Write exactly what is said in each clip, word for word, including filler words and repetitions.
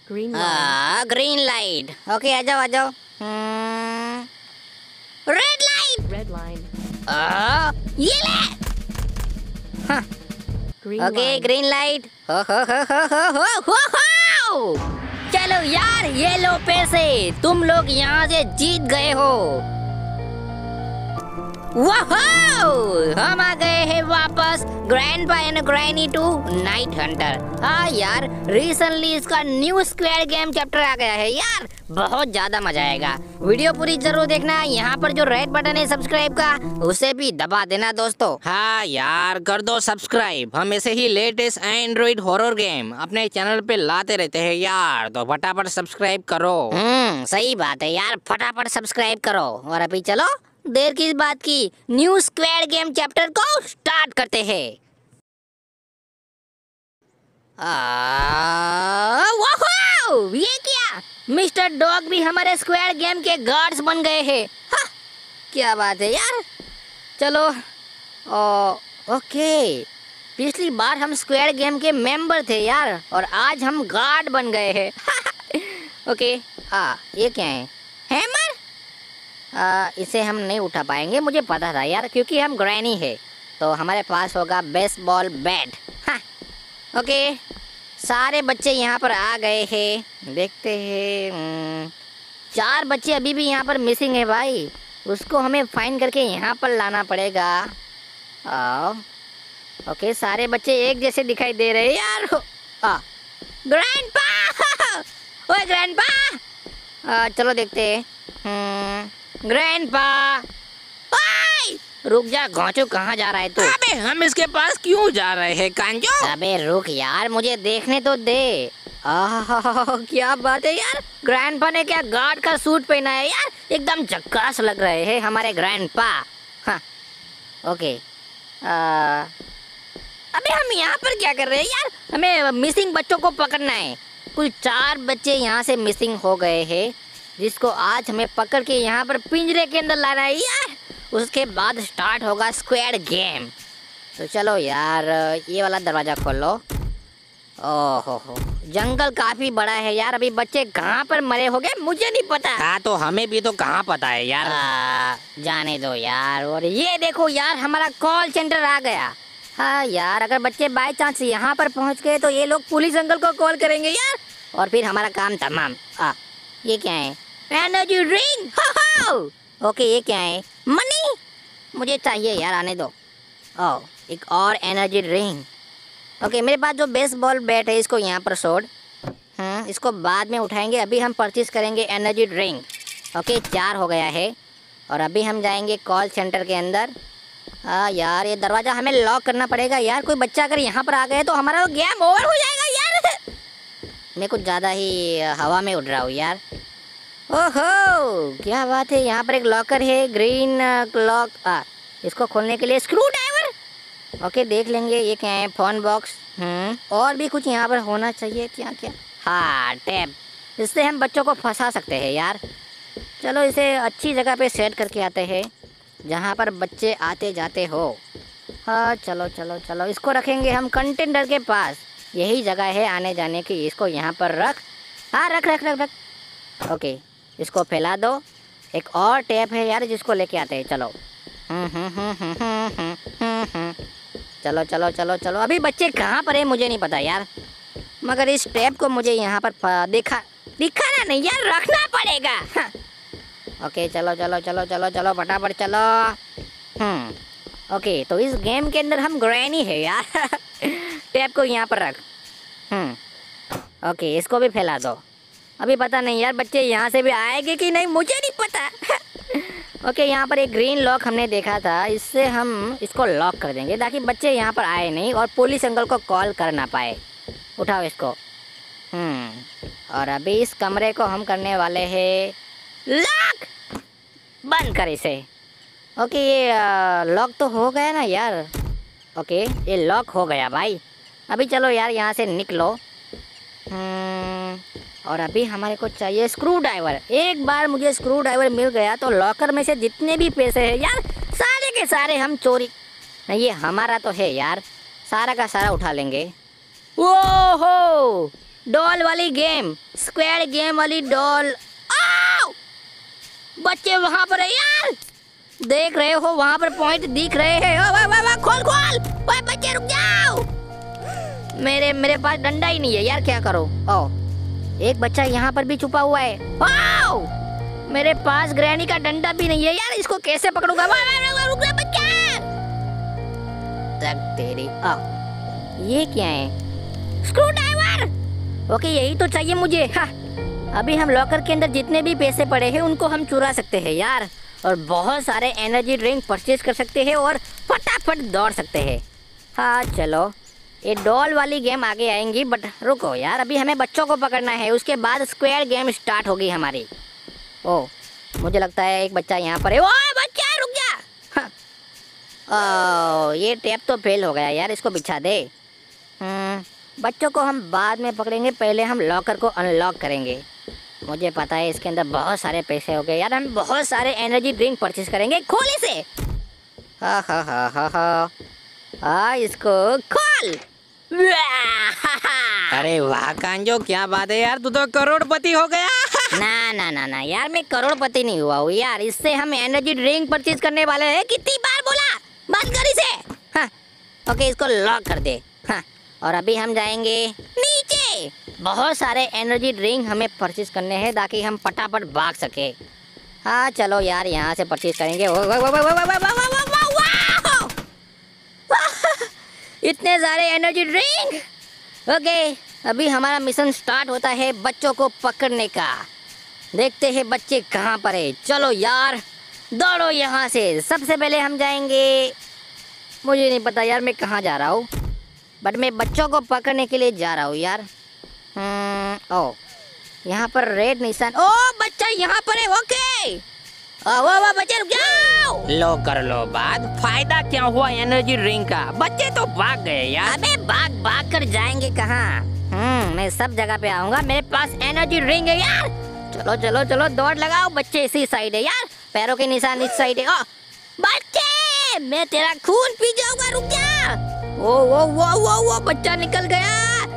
Green आ, green light. Okay आ जाओ आ जाओ। Red light. Red line. आ, ये ले। हाँ। Green okay green light. हो हो हो हो हो हो हो हो। चलो यार ये लो पैसे, तुम लोग यहाँ से जीत गए हो। वाहो! हम आ गए हैं वापस grandpa and granny two night hunter. हाँ यार रिसेंटली इसका न्यू स्क्वाड गेम चैप्टर आ गया है यार, बहुत ज्यादा मजा आएगा। वीडियो पूरी जरूर देखना। यहाँ पर जो रेड बटन है सब्सक्राइब का उसे भी दबा देना दोस्तों। हाँ यार कर दो सब्सक्राइब, हम ऐसे ही लेटेस्ट एंड्रॉइड हॉरर गेम अपने चैनल पे लाते रहते हैं यार, तो फटाफट सब्सक्राइब करो। हम्म सही बात है यार, फटाफट सब्सक्राइब करो। और अभी चलो देर किस बात की, न्यू स्क्वाड गेम चैप्टर को स्टार्ट करते हैं। वाह ये क्या, मिस्टर डॉग भी हमारे स्क्वाड गेम के गार्ड्स बन गए हैं। हाँ, क्या बात है यार। चलो ओ, ओके पिछली बार हम स्क्वाड गेम के मेंबर थे यार, और आज हम गार्ड बन गए हैं। ओके आ ये क्या है, हैमर। आ, इसे हम नहीं उठा पाएंगे, मुझे पता था यार, क्योंकि हम ग्रैनी है तो हमारे पास होगा बेसबॉल बैट। हाँ ओके सारे बच्चे यहाँ पर आ गए हैं। देखते हैं चार बच्चे अभी भी यहाँ पर मिसिंग है भाई, उसको हमें फाइंड करके यहाँ पर लाना पड़ेगा। आ, ओके सारे बच्चे एक जैसे दिखाई दे रहे हैं यार। आ, ग्रैंडपा ओए ग्रैंडपा, चलो देखते हैं। ग्रैंडपा रुक जा, घोंचू कहाँ जा रहा है तू? अबे हम इसके पास क्यों जा रहे हैं कांजो? अबे रुक यार मुझे देखने तो दे। आह क्या बात है यार, ग्रैंडपा ने क्या गार्ड का सूट पहना है यार, एकदम झक्कास लग रहे हैं हमारे ग्रैंडपा। हाँ ओके आ, अबे हम यहाँ पर क्या कर रहे हैं यार, हमें मिसिंग बच्चों को पकड़ना है। कुल चार बच्चे यहाँ से मिसिंग हो गए हैं, जिसको आज हमें पकड़ के यहाँ पर पिंजरे के अंदर लाना है यार, उसके बाद स्टार्ट होगा स्क्वाड गेम। तो चलो यार ये वाला दरवाज़ा खोल लो। ओहो हो जंगल काफ़ी बड़ा है यार, अभी बच्चे कहाँ पर मरे होंगे मुझे नहीं पता। हाँ तो हमें भी तो कहाँ पता है यार। आ, जाने दो यार। और ये देखो यार हमारा कॉल सेंटर आ गया। हाँ यार अगर बच्चे बाय चांस यहाँ पर पहुँच गए तो ये लोग पुलिस अंकल को कॉल करेंगे यार, और फिर हमारा काम तमाम। आ, ये क्या है, एनर्जी ड्रिंक। हो ओके ये क्या है, मनी मुझे चाहिए यार, आने दो। ओ एक और एनर्जी ड्रिंक। ओके मेरे पास जो बेसबॉल बैट है इसको यहाँ पर छोड़, हम्म इसको बाद में उठाएंगे, अभी हम परचेज करेंगे एनर्जी ड्रिंक। ओके चार हो गया है, और अभी हम जाएंगे कॉल सेंटर के अंदर। हाँ यार ये दरवाज़ा हमें लॉक करना पड़ेगा यार, कोई बच्चा अगर यहाँ पर आ गए तो हमारा गेम ओवर हो जाएगा यार। मैं कुछ ज़्यादा ही हवा में उड़ रहा हूँ यार। ओहो क्या बात है, यहाँ पर एक लॉकर है ग्रीन लॉक। आ इसको खोलने के लिए स्क्रू ड्राइवर। ओके देख लेंगे ये क्या है, फोन बॉक्स। हम्म और भी कुछ यहाँ पर होना चाहिए, क्या क्या, हाँ टैब, इससे हम बच्चों को फंसा सकते हैं यार। चलो इसे अच्छी जगह पे सेट करके आते हैं जहाँ पर बच्चे आते जाते हो। हाँ चलो चलो चलो इसको रखेंगे हम कंटेनर के पास, यही जगह है आने जाने की। इसको यहाँ पर रख, हाँ रख रख रख रख। ओके इसको फैला दो। एक और टैप है यार जिसको लेके आते हैं। चलो हम्म हम्म हम्म हम्म हम्म हम्म चलो चलो चलो चलो। अभी बच्चे कहाँ पर है मुझे नहीं पता यार, मगर इस टैप को मुझे यहाँ पर दिखा दिखाना नहीं यार, रखना पड़ेगा। हाँ। ओके चलो चलो चलो चलो चलो फटाफट चलो। हम्म ओके तो इस गेम के अंदर हम ग्रैनी है यार। टैप को यहाँ पर रख। हम्म ओके इसको भी फैला दो। अभी पता नहीं यार बच्चे यहाँ से भी आएंगे कि नहीं मुझे नहीं पता। ओके यहाँ पर एक ग्रीन लॉक हमने देखा था, इससे हम इसको लॉक कर देंगे ताकि बच्चे यहाँ पर आए नहीं और पुलिस अंकल को कॉल कर ना पाए। उठाओ इसको। हम्म और अभी इस कमरे को हम करने वाले हैं लॉक। बंद कर इसे। ओके ये लॉक तो हो गया ना यार। ओके ये लॉक हो गया भाई। अभी चलो यार यहाँ से निकलो। हम्म और अभी हमारे को चाहिए स्क्रू ड्राइवर। एक बार मुझे स्क्रू ड्राइवर मिल गया तो लॉकर में से जितने भी पैसे हैं यार सारे के सारे हम चोरी, नहीं ये हमारा तो है यार, सारा का सारा उठा लेंगे। ओहो डॉल वाली गेम, स्क्वाड गेम वाली डॉल। आओ! बच्चे वहां पर है यार, देख रहे हो वहां पर पॉइंट दिख रहे हैं। ओ, ओ, ओ, ओ, खोल खोल, ओए बच्चे रुक जाओ। मेरे मेरे पास डंडा ही नहीं है यार, क्या करो। ओ, एक बच्चा यहाँ पर भी छुपा हुआ है। आओ! मेरे पास ग्रैनी का डंडा भी नहीं है यार, इसको कैसे पकड़ूंगा। रुक जा बच्चा, तक तेरी। आ, ये क्या है? Screw driver. ओके, यही तो चाहिए मुझे। हा। अभी हम लॉकर के अंदर जितने भी पैसे पड़े हैं उनको हम चुरा सकते हैं यार, और बहुत सारे एनर्जी ड्रिंक परचेज कर सकते हैं और फटाफट दौड़ सकते हैं। हाँ चलो, ये डॉल वाली गेम आगे आएंगी, बट रुको यार, अभी हमें बच्चों को पकड़ना है, उसके बाद स्क्वाड गेम स्टार्ट होगी हमारी। ओ, मुझे लगता है एक बच्चा यहाँ पर है। ओए बच्चा रुक जा। हाँ। ओ, ये टैप तो फेल हो गया यार, इसको बिछा दे। हम्म, बच्चों को हम बाद में पकड़ेंगे, पहले हम लॉकर को अनलॉक करेंगे। मुझे पता है इसके अंदर बहुत सारे पैसे हो गए यार, हम बहुत सारे एनर्जी ड्रिंक परचेज करेंगे। खोल इसे। हा हा हा हा हा हा, इसको खोल। अरे वाह कांजो, क्या बात है यार, तू तो करोड़पति हो गया। ना ना ना ना यार, मैं करोड़पति नहीं हुआ हूँ यार, इससे हम एनर्जी ड्रिंक परचेज करने वाले हैं। कितनी बार बोला, बंद कर इसे। हाँ, ओके, इसको लॉक कर दे। हाँ, और अभी हम जाएंगे नीचे। बहुत सारे एनर्जी ड्रिंक हमें परचेज करने हैं ताकि हम फटाफट भाग सके। हाँ चलो यार, यहाँ से परचेज करेंगे। ओ, ओ, ओ, ओ, ओ, ओ, ओ, इतने सारे एनर्जी ड्रिंक। ओके, अभी हमारा मिशन स्टार्ट होता है बच्चों को पकड़ने का। देखते हैं बच्चे कहाँ पर है। चलो यार, दौड़ो यहाँ से। सबसे पहले हम जाएंगे, मुझे नहीं पता यार मैं कहाँ जा रहा हूँ, बट मैं बच्चों को पकड़ने के लिए जा रहा हूँ यार। हम्म, ओ, यहाँ पर रेड निशान। ओ, बच्चा यहाँ पर है। ओके, ओ, वो, वो, बच्चे रुक जाओ। लो कर लो बात, फायदा क्या हुआ एनर्जी ड्रिंक का, बच्चे तो भाग गए यार। अबे भाग भाग कर जाएंगे कहाँ? हम्म, मैं सब जगह पे आऊंगा, मेरे पास एनर्जी ड्रिंक है यार। चलो चलो चलो, दौड़ लगाओ। बच्चे इसी साइड है यार, पैरों के निशान इस साइड है। ओ बच्चे, मैं तेरा खून पी जाऊंगा, रुक जा। ओ वो वो वो वो बच्चा निकल गया।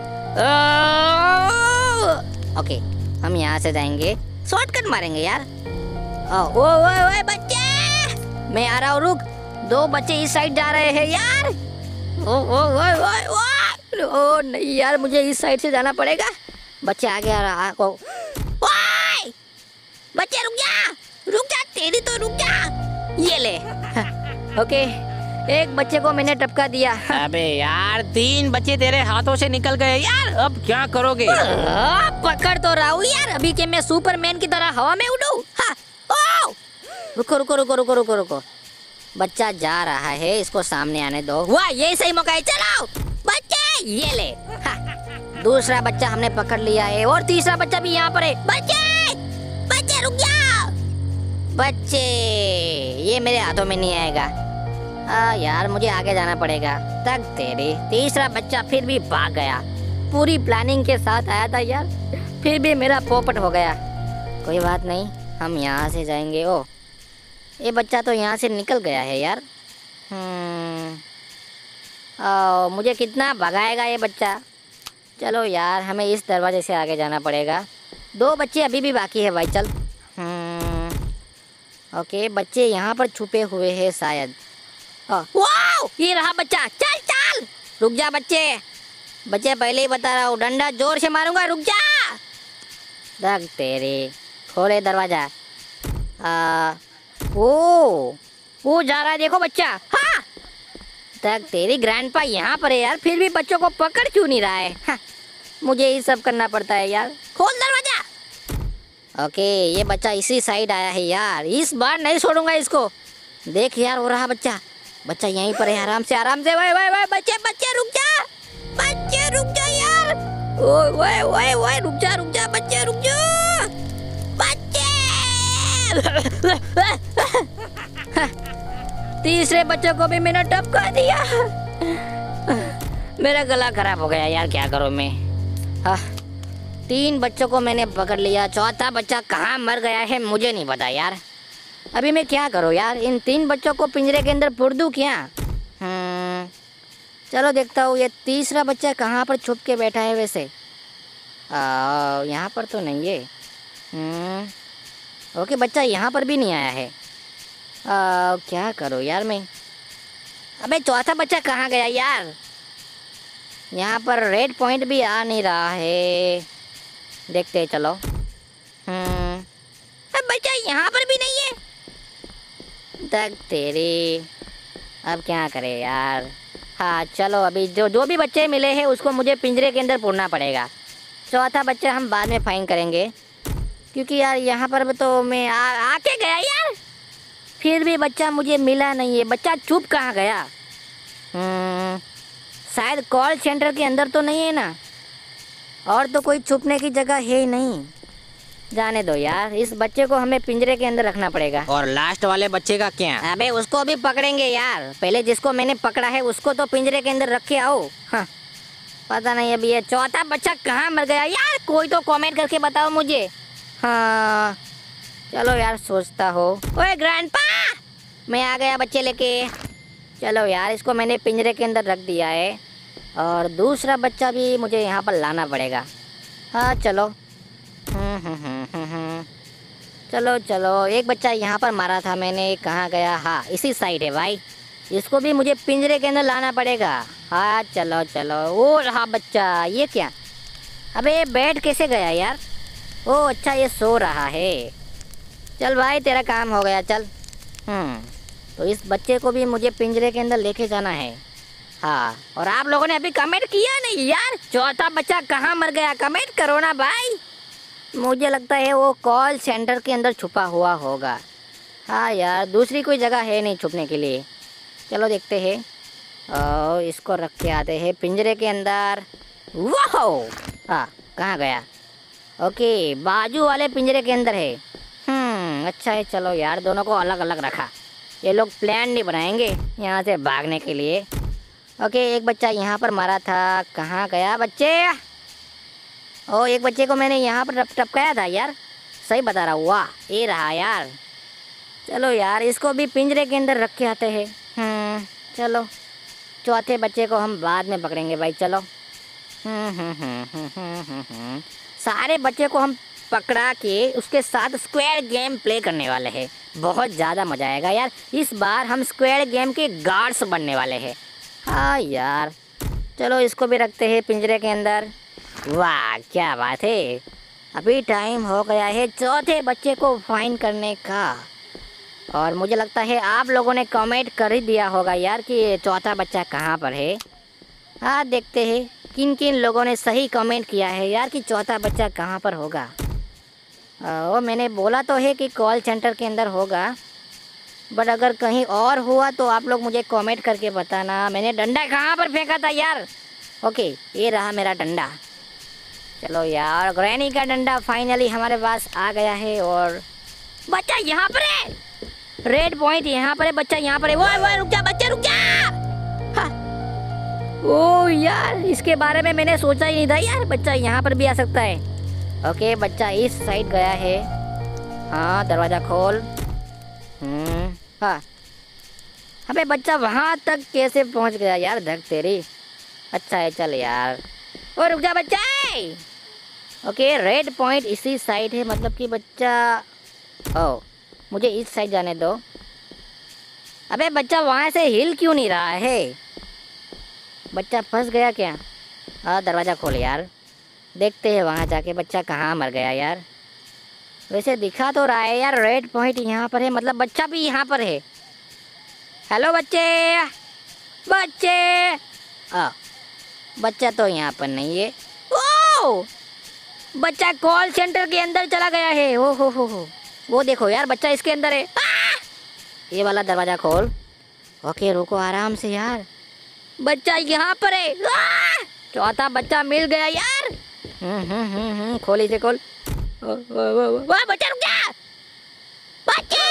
ओ, ओके, हम यहाँ से जाएंगे, शॉर्टकट मारेंगे यार। ओ वो वो वो बच्चे, मैं आ रहा हूँ, रुक। दो बच्चे इस साइड जा रहे हैं यार। ओ ओ ओ ओ ओ, ओ नहीं यार, मुझे इस साइड से जाना पड़ेगा। बच्चे आगे आ रहा को। ओए बच्चे रुक जा, रुक जा, तेरी तो रुक जा। ये ले। ओके, एक बच्चे को मैंने टपका दिया। अबे यार, तीन बच्चे तेरे हाथों से निकल गए यार, अब क्या करोगे? आ, पकड़ तो रहा हूँ यार, अभी के मैं सुपरमैन की तरह हवा में उड़ूं। हाँ, ओ, रुको रुको रुको रुको रुको रुको, बच्चा जा रहा है, इसको सामने आने दो। वाह, ये सही मौका है, चलाओ बच्चे, ये ले। हाँ, दूसरा बच्चा हमने पकड़ लिया है, और तीसरा बच्चा भी यहाँ पर है। बच्चे बच्चे रुक जाओ। बच्चे, ये मेरे हाथों में नहीं आएगा। हाँ यार, मुझे आगे जाना पड़ेगा। तक तेरी, तीसरा बच्चा फिर भी भाग गया। पूरी प्लानिंग के साथ आया था यार, फिर भी मेरा पोपट हो गया। कोई बात नहीं, हम यहाँ से जाएंगे। ओ, ये बच्चा तो यहाँ से निकल गया है यार। हम्म, ओ, मुझे कितना भगाएगा ये बच्चा। चलो यार, हमें इस दरवाजे से आगे जाना पड़ेगा। दो बच्चे अभी भी बाकी है भाई, चल। हम्म, ओके, बच्चे यहाँ पर छुपे हुए हैं शायद। वाओ, ये रहा बच्चा, चल चल। रुक जा बच्चे, बच्चे पहले ही बता रहा हूँ, डंडा जोर से मारूंगा, रुक जा। दग तेरे, खोले दरवाजा। आ, ओ, वो जा रहा है, देखो बच्चा। हाँ, तक तेरी, ग्रैंडपा यहाँ पर है यार, फिर भी बच्चों को पकड़ क्यों नहीं रहा है? हाँ, मुझे ये सब करना पड़ता है यार। खोल दरवाजा। ओके, ये बच्चा इसी साइड आया है यार, इस बार नहीं छोड़ूंगा इसको। देख यार, हो रहा बच्चा, बच्चा यहीं पर है, आराम से आराम से। वाई वाई वाई, बच्चे बच्चे रुक जा, बच्चे रुक जा यार। ओए ओए ओए ओए, रुक जा रुक जा, बच्चे रुक जा, बच्चे। तीसरे बच्चे को भी मैंने टपका दिया। मेरा गला खराब हो गया यार, क्या करूं मैं। हाँ, तीन बच्चों को मैंने पकड़ लिया, चौथा बच्चा कहाँ मर गया है मुझे नहीं पता यार। अभी मैं क्या करूं यार, इन तीन बच्चों को पिंजरे के अंदर पुर दूं क्या? हम्म, चलो देखता हूँ ये तीसरा बच्चा कहाँ पर छुप के बैठा है वैसे। आ, यहाँ पर तो नहीं है। हम्म, ओके बच्चा यहाँ पर भी नहीं आया है। आ, क्या करूँ यार मैं। अबे चौथा बच्चा कहाँ गया यार। यहाँ पर रेड पॉइंट भी आ नहीं रहा है, देखते हैं चलो। हम्म, अब बच्चा यहाँ पर भी नहीं है। तक तेरी, अब क्या करें यार। हाँ चलो, अभी जो जो भी बच्चे मिले हैं उसको मुझे पिंजरे के अंदर पुरना पड़ेगा। चौथा बच्चा हम बाद में फाइन करेंगे, क्योंकि यार यहाँ पर तो मैं आ आके गया यार, फिर भी बच्चा मुझे मिला नहीं है। बच्चा चुप कहाँ गया। हम्म, शायद कॉल सेंटर के अंदर तो नहीं है ना, और तो कोई छुपने की जगह है ही नहीं। जाने दो यार, इस बच्चे को हमें पिंजरे के अंदर रखना पड़ेगा। और लास्ट वाले बच्चे का क्या? अबे उसको भी पकड़ेंगे यार, पहले जिसको मैंने पकड़ा है उसको तो पिंजरे के अंदर रख के आओ। हाँ, पता नहीं अभी ये चौथा बच्चा कहाँ मर गया यार, कोई तो कमेंट करके बताओ मुझे। हाँ चलो यार, सोचता हो। ओए ग्रैंडपा, मैं आ गया बच्चे लेके। चलो यार, इसको मैंने पिंजरे के अंदर रख दिया है, और दूसरा बच्चा भी मुझे यहाँ पर लाना पड़ेगा। हाँ चलो। हम्म हम्म हम्म हम्म हम्म। चलो चलो, एक बच्चा यहाँ पर मारा था मैंने, कहाँ गया। हाँ इसी साइड है भाई, इसको भी मुझे पिंजरे के अंदर लाना पड़ेगा। हाँ चलो चलो। वो रहा बच्चा, ये क्या। अबे बैठ कैसे गया यार। ओ अच्छा, ये सो रहा है। चल भाई, तेरा काम हो गया, चल। हम्म, तो इस बच्चे को भी मुझे पिंजरे के अंदर लेके जाना है। हाँ, और आप लोगों ने अभी कमेंट किया नहीं यार, चौथा बच्चा कहाँ मर गया, कमेंट करो ना भाई। मुझे लगता है वो कॉल सेंटर के अंदर छुपा हुआ होगा। हाँ यार, दूसरी कोई जगह है नहीं छुपने के लिए। चलो देखते हैं, और इसको रख के आते हैं पिंजरे के अंदर। वाह, हाँ कहाँ गया। ओके, बाजू वाले पिंजरे के अंदर है। हम्म, अच्छा है। चलो यार, दोनों को अलग अलग रखा, ये लोग प्लान नहीं बनाएंगे यहाँ से भागने के लिए। ओके, एक बच्चा यहाँ पर मारा था, कहाँ गया बच्चे। ओ, एक बच्चे को मैंने यहाँ पर टप टपकाया था यार, सही बता रहा हूँ। वाह, ये रहा यार। चलो यार, इसको भी पिंजरे के अंदर रख के आते हैं। हम्म, चलो चौथे बच्चे को हम बाद में पकड़ेंगे भाई, चलो। हम्म हम्म हम्म हम्म हम्म हम्म। सारे बच्चे को हम पकड़ा के उसके साथ स्क्वाड गेम प्ले करने वाले हैं। बहुत ज़्यादा मज़ा आएगा यार, इस बार हम स्क्वाड गेम के गार्ड्स बनने वाले हैं। हाँ यार, चलो इसको भी रखते हैं पिंजरे के अंदर। वाह क्या बात है, अभी टाइम हो गया है चौथे बच्चे को फाइन करने का। और मुझे लगता है आप लोगों ने कमेंट कर ही दिया होगा यार कि चौथा बच्चा कहाँ पर है। हाँ, देखते हैं किन किन लोगों ने सही कमेंट किया है यार कि चौथा बच्चा कहाँ पर होगा। ओ, मैंने बोला तो है कि कॉल सेंटर के अंदर होगा, बट अगर कहीं और हुआ तो आप लोग मुझे कमेंट करके बताना। मैंने डंडा कहाँ पर फेंका था यार। ओके, ये रहा मेरा डंडा। चलो यार, ग्रैनी का डंडा फाइनली हमारे पास आ गया है। और बच्चा यहाँ पर है, रेड पॉइंट यहाँ पर है, बच्चा यहाँ पर है। वो वो रुक जा बच्चा, रुक जा। हाँ। ओ यार, इसके बारे में मैंने सोचा ही नहीं था यार, बच्चा यहाँ पर भी आ सकता है। ओके, बच्चा इस साइड गया है। हाँ, दरवाज़ा खोल। हम्म, हाँ। अबे बच्चा वहाँ तक कैसे पहुँच गया यार, धक तेरी। अच्छा है, चल यार। ओ रुक जा बच्चा। ओके, रेड पॉइंट इसी साइड है, मतलब कि बच्चा। ओ, मुझे इस साइड जाने दो। अबे बच्चा वहाँ से हिल क्यों नहीं रहा है, बच्चा फंस गया क्या। हाँ, दरवाज़ा खोल यार, देखते हैं वहाँ जाके बच्चा कहाँ मर गया यार। वैसे दिखा तो रहा है यार, रेड पॉइंट यहाँ पर है, मतलब बच्चा भी यहाँ पर है। हेलो बच्चे, बच्चे। आ, बच्चा तो यहाँ पर नहीं है। ओ, बच्चा कॉल सेंटर के अंदर चला गया है। ओ हो हो हो, वो देखो यार, बच्चा इसके अंदर है। आ! ये वाला दरवाज़ा खोल। ओके, रुको आराम से यार, बच्चा यहाँ पर है। आ! चौथा बच्चा मिल गया यार। हम्म हम्म हम्म हम्म, खोल इसे खोल। वाह बच्चा, रुक जा बच्चे।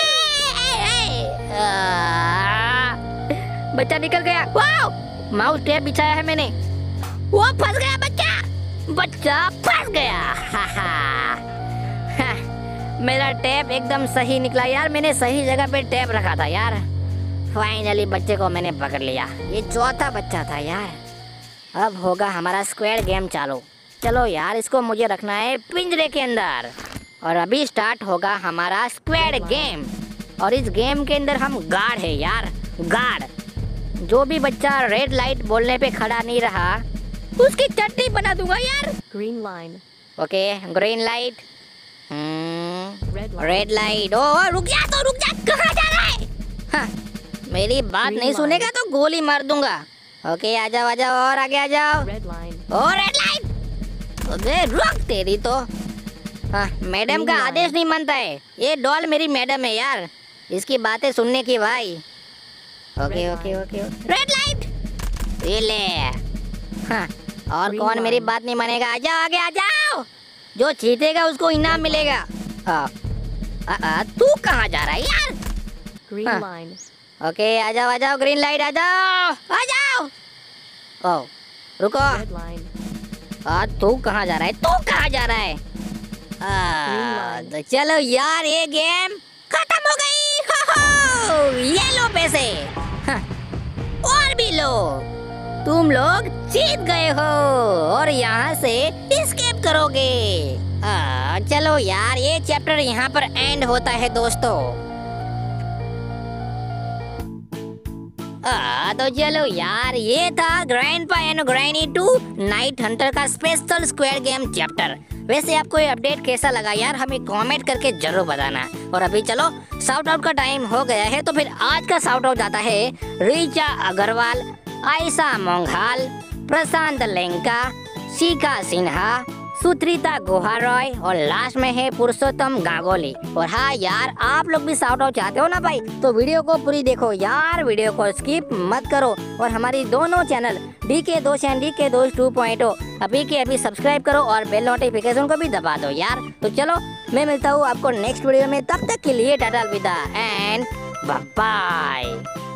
बच्चा निकल गया। वाह, माउस टेप बिछाया है मैंने। वो फंस गया बच्चा, बच्चा फंस गया। हा हा, मेरा टेप एकदम सही निकला यार, मैंने सही जगह पे टेप रखा था यार। फाइनली बच्चे को मैंने पकड़ लिया, ये चौथा बच्चा था यार। अब होगा हमारा स्क्वाड गेम चालू। चलो यार, इसको मुझे रखना है पिंजरे के अंदर। और अभी स्टार्ट होगा हमारा स्क्वैड गेम। और इस गेम के अंदर हम गार्ड है यार, गार्ड। जो भी बच्चा रेड लाइट बोलने पे खड़ा नहीं रहा उसकी चट्टी बना दूंगा यार। Green line. Okay, green light, red light. ओ रुक जा, तो रुक जा, कहाँ जा रहा है? हाँ, मेरी बात नहीं सुनेगा तो गोली मार दूंगा। ओके, आ जाओ आ जाओ, और आगे आ जाओ। Red line. ओ रेड लाइट, अबे रुक तेरी तो। हाँ, मैडम का आदेश नहीं मानता है। ये डॉल मेरी मैडम है यार, इसकी बातें सुनने की भाई। Okay okay okay, red light, ये ले। हाँ, और कौन मेरी बात नहीं मानेगा? आ जाओ आगे आ जाओ, जो जीतेगा उसको इनाम मिलेगा। हाँ, आ, आ, तू कहाँ जा रहा है यार? Green Huh. line. ओके, आ जाओ आ जाओ, ग्रीन लाइट, आ जाओ आ जाओ। ओ रुको, Red line. आ, तू कहाँ जा रहा है? तू कहाँ जा रहा है? आ, तो चलो यार, ये गेम खत्म हो गई। हो हो, ये लो पैसे। हाँ, और भी लो, तुम लोग जीत गए हो और यहाँ से एस्केप करोगे। आ, चलो यार, ये चैप्टर यहाँ पर एंड होता है दोस्तों। आ, तो चलो यार, ये था grandpa and granny two night hunter का स्पेशल स्क्वाड गेम चैप्टर। वैसे आपको ये अपडेट कैसा लगा यार, हमें कमेंट करके जरूर बताना। और अभी चलो शाउट आउट का टाइम हो गया है, तो फिर आज का शाउट आउट जाता है रीचा अग्रवाल, आयशा मोंघाल, प्रशांत लेंका, शिखा सिन्हा, सुत्रिता गुहा रॉय और लास्ट में है पुरुषोत्तम गांगोली। और हाँ यार, आप लोग भी शाउट आउट चाहते हो ना भाई, तो वीडियो को पूरी देखो यार, वीडियो को स्किप मत करो। और हमारी दोनों चैनल डी के दोस्त एंड डी के दोस्त टू पॉइंट ओ अभी के अभी सब्सक्राइब करो और बेल नोटिफिकेशन को भी दबा दो यार। तो चलो, मैं मिलता हूँ आपको नेक्स्ट वीडियो में, तब तक के लिए टाटा अलविदा एंड बाय।